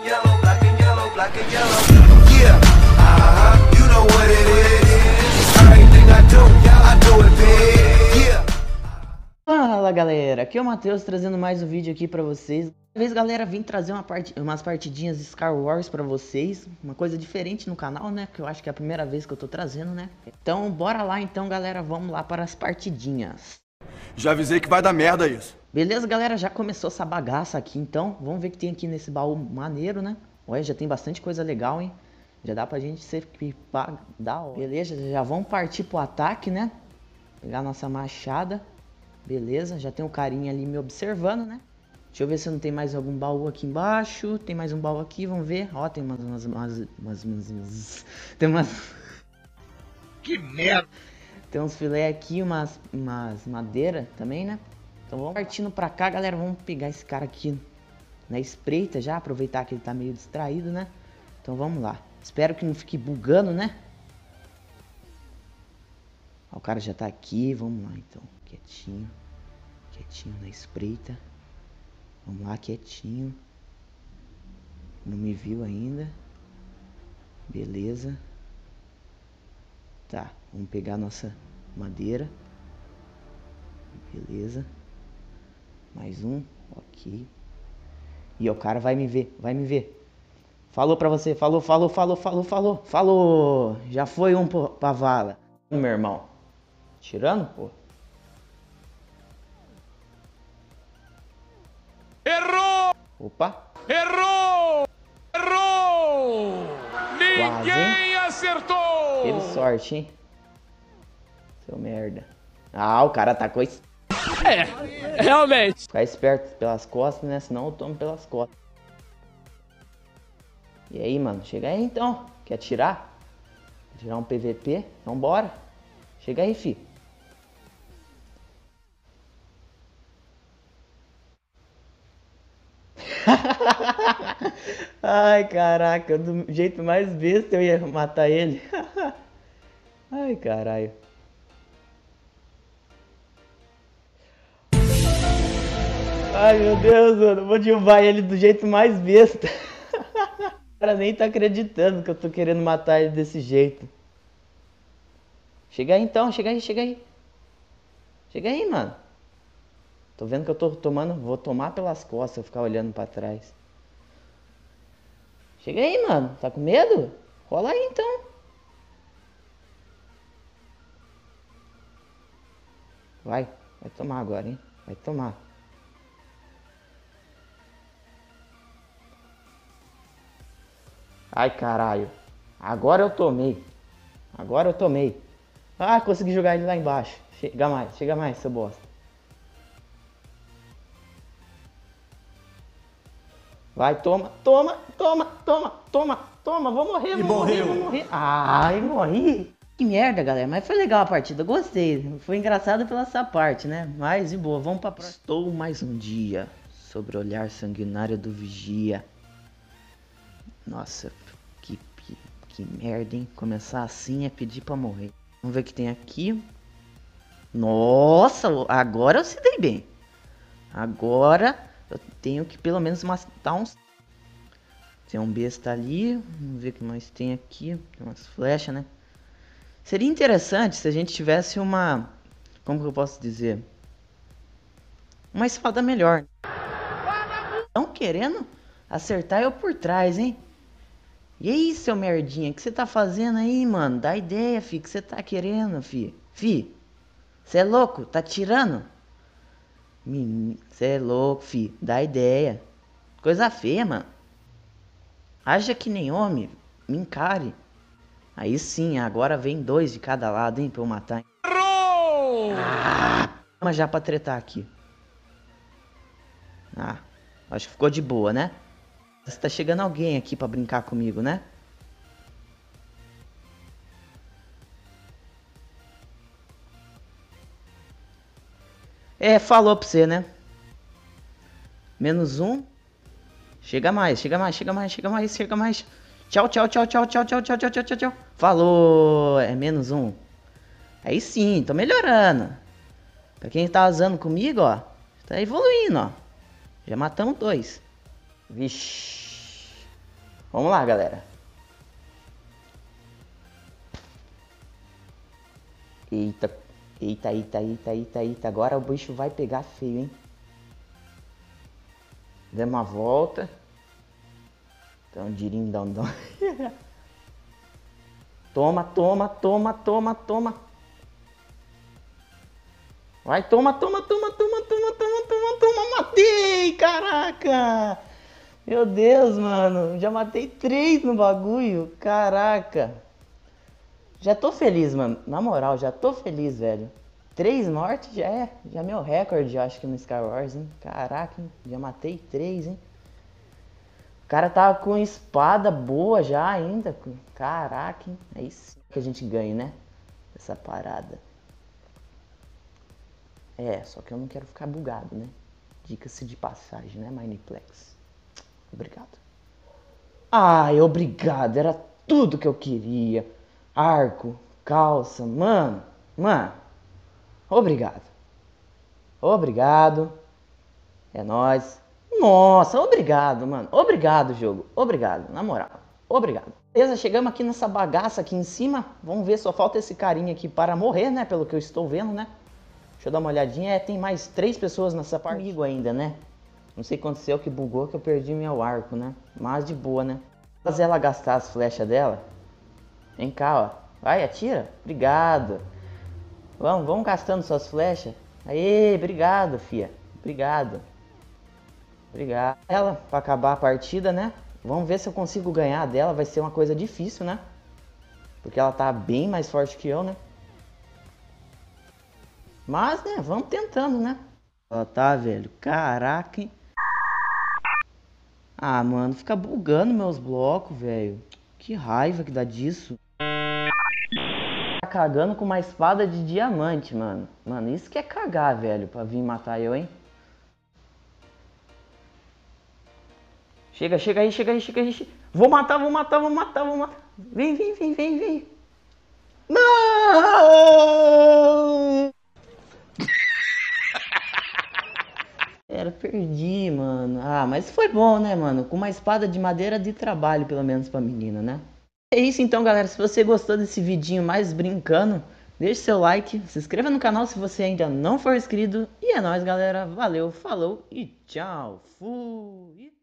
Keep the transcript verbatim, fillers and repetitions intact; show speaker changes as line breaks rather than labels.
yellow, black and yellow, black and yellow. Yeah, uh-huh, you know what it is. Everything I do, I do it big. Yeah.
Fala galera, aqui é o Matheus trazendo mais um vídeo aqui pra vocês. Dessa vez galera, vim trazer uma part... umas partidinhas de Star Wars pra vocês. Uma coisa diferente no canal, né, que eu acho que é a primeira vez que eu tô trazendo, né. Então bora lá então galera, vamos lá para as partidinhas.
Já avisei que vai dar merda isso.
Beleza galera, já começou essa bagaça aqui então. Vamos ver o que tem aqui nesse baú maneiro, né. Olha, já tem bastante coisa legal, hein. Já dá pra gente ser da hora. Beleza, já vamos partir pro ataque, né. Pegar nossa machada. Beleza, já tem um carinha ali me observando, né? Deixa eu ver se não tem mais algum baú aqui embaixo. Tem mais um baú aqui, vamos ver. Ó, tem umas... umas, umas, umas, umas, umas tem umas...
Que merda!
Tem uns filé aqui, umas, umas madeira também, né? Então vamos partindo pra cá, galera. Vamos pegar esse cara aqui na espreita já. Aproveitar que ele tá meio distraído, né? Então vamos lá. Espero que não fique bugando, né? Ó, o cara já tá aqui. Vamos lá, então. Quietinho. Quietinho na espreita. Vamos lá, quietinho. Não me viu ainda. Beleza. Tá, vamos pegar nossa madeira. Beleza. Mais um. Ok. E o cara vai me ver, vai me ver. Falou pra você, falou, falou, falou, falou, falou. Falou. Já foi um pra vala. Meu irmão. Tirando, pô.
Errou!
Opa!
Errou! Errou! Ninguém
Quase,
acertou!
teve sorte, hein? Seu merda. Ah, o cara atacou.
É, realmente.
Ficar esperto pelas costas, né? Senão eu tomo pelas costas. E aí, mano? Chega aí então. Quer atirar? Quer tirar um P V P? Então bora. Chega aí, fi. Ai, caraca, do jeito mais besta eu ia matar ele. Ai, caralho. Ai, meu Deus, mano, vou derrubar ele do jeito mais besta. O cara nem tá acreditando que eu tô querendo matar ele desse jeito. Chega aí então, chega aí, chega aí. Chega aí, mano. Tô vendo que eu tô tomando, vou tomar pelas costas, eu ficar olhando pra trás. Chega aí, mano. Tá com medo? Rola aí, então. Vai. Vai tomar agora, hein? Vai tomar. Ai, caralho. Agora eu tomei. Agora eu tomei. Ah, consegui jogar ele lá embaixo. Chega mais, chega mais, seu bosta. Vai, toma, toma, toma, toma, toma, toma, vou morrer, vou morrer, vou morrer. Ai, morri. Que merda, galera, mas foi legal a partida, gostei. Foi engraçado pela essa parte, né? Mas, de boa, vamos pra próxima. Estou mais um dia sobre o olhar sanguinário do vigia. Nossa, que, que, que merda, hein? Começar assim é pedir pra morrer. Vamos ver o que tem aqui. Nossa, agora eu se dei bem. Agora... eu tenho que pelo menos matar uns... Tem um besta ali. Vamos ver o que mais tem aqui. Tem umas flechas, né? Seria interessante se a gente tivesse uma... como que eu posso dizer? Uma espada melhor. Estão querendo acertar eu por trás, hein? E aí, seu merdinha? O que você tá fazendo aí, mano? Dá ideia, fi. O que você tá querendo, fi? Fi? Você é louco? Tá tirando? Você é louco, fi. Dá ideia. Coisa feia, mano. Haja que nem homem. Me encare. Aí sim, agora vem dois de cada lado, hein, pra eu matar.
Errou!
Ah, mas já pra tretar aqui. Ah, acho que ficou de boa, né? Você tá chegando alguém aqui pra brincar comigo, né? É, falou pra você, né? Menos um. Chega mais, chega mais, chega mais, chega mais, chega mais. Tchau, tchau, tchau, tchau, tchau, tchau, tchau, tchau, tchau, tchau, tchau. Falou. É menos um. Aí sim, tô melhorando. Pra quem tá usando comigo, ó, tá evoluindo, ó. Já matamos dois. Vixe. Vamos lá, galera. Eita, eita, eita, eita, eita, eita. Agora o bicho vai pegar feio, hein? Demos uma volta. Então, dirim, dão, dão. Toma, toma, toma, toma, toma. Vai, toma, toma, toma, toma, toma, toma, toma, toma. Matei, caraca. Meu Deus, mano. Já matei três no bagulho. Caraca. Já tô feliz, mano. Na moral, já tô feliz, velho. Três mortes já é, já é meu recorde, eu acho que no Sky Wars, hein. Caraca, hein? Já matei três, hein. O cara tava com espada boa já ainda. Caraca, hein? É isso que a gente ganha, né? Essa parada. É, só que eu não quero ficar bugado, né? Dica-se de passagem, né, Mineplex? Obrigado. Ai, obrigado. Era tudo que eu queria. Arco, calça, mano. Mano. Obrigado. Obrigado. É nóis. Nossa, obrigado, mano. Obrigado, jogo. Obrigado, na moral. Obrigado. Beleza, chegamos aqui nessa bagaça aqui em cima. Vamos ver, só falta esse carinha aqui para morrer, né? Pelo que eu estou vendo, né? Deixa eu dar uma olhadinha. É, tem mais três pessoas nessa parte comigo ainda, né? Não sei o que aconteceu, que bugou, que eu perdi meu arco, né? Mas de boa, né? Fazer ela gastar as flechas dela. Vem cá, ó. Vai, atira. Obrigado. Vamos, vamos gastando suas flechas. Aê, obrigado, fia. Obrigado. Obrigado. Ela, pra acabar a partida, né? Vamos ver se eu consigo ganhar dela. Vai ser uma coisa difícil, né? Porque ela tá bem mais forte que eu, né? Mas, né, vamos tentando, né? Ó, tá, velho. Caraca, hein? Ah, mano, fica bugando meus blocos, velho. Que raiva que dá disso. Tá cagando com uma espada de diamante, mano. Mano, isso que é cagar, velho, pra vir matar eu, hein? Chega, chega aí, chega aí, chega aí. Chega. Vou matar, vou matar, vou matar, vou matar. Vem, vem, vem, vem, vem. Não! Era, perdi, mano. Ah, mas foi bom, né, mano? Com uma espada de madeira de trabalho, pelo menos pra menina, né? É isso então, galera. Se você gostou desse vidinho mais brincando, deixe seu like, se inscreva no canal se você ainda não for inscrito. E é nóis, galera. Valeu, falou e tchau. Fui!